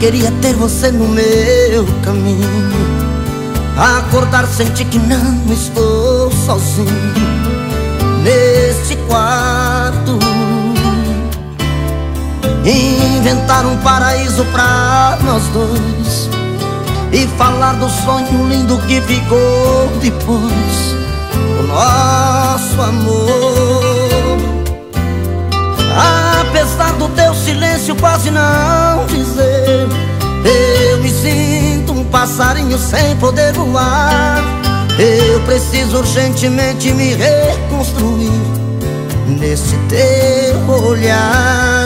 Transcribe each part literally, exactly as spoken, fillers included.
queria ter você no meu caminho. Acordar, sentir que não estou sozinho neste quarto. Inventar um paraíso pra nós dois e falar do sonho lindo que ficou depois do nosso amor. Apesar do teu silêncio quase não dizer, eu me sinto um passarinho sem poder voar. Eu preciso urgentemente me reconstruir nesse teu olhar.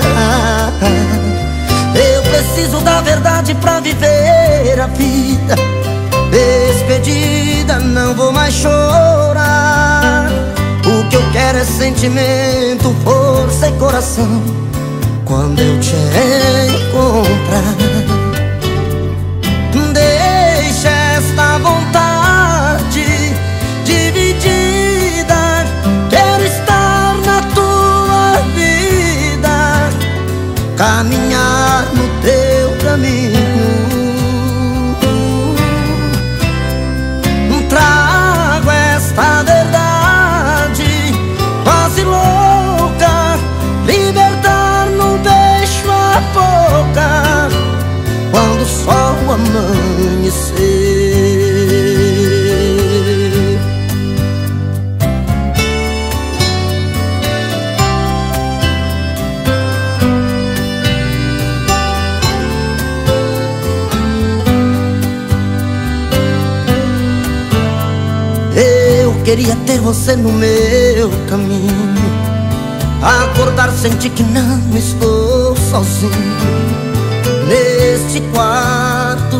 Eu preciso da verdade pra viver a vida. Despedida, não vou mais chorar. O que eu quero é sentimento, força e coração quando eu te encontrar. Deixa esta vontade dividida. Quero estar na tua vida, caminhar no teu caminho. Trago esta verdade quase louca, libertar num beijo a boca quando o sol amanhecer. Eu queria ter você no meu caminho. Acordar, sentir que não estou sozinho neste quarto.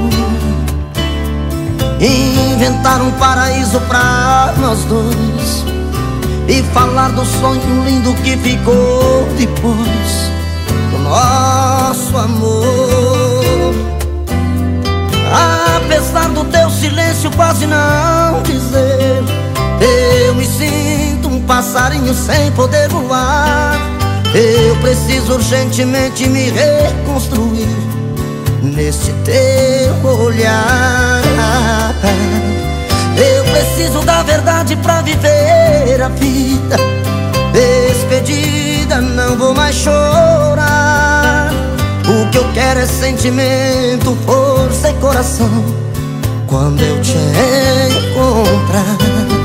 Inventar um paraíso pra nós dois e falar do sonho lindo que ficou depois do nosso amor. Apesar do teu silêncio quase não dizer, eu me sinto um passarinho sem poder voar. Eu preciso urgentemente me reconstruir nesse teu olhar. Eu preciso da verdade pra viver a vida. Despedida, não vou mais chorar. O que eu quero é sentimento, força e coração quando eu te encontrar.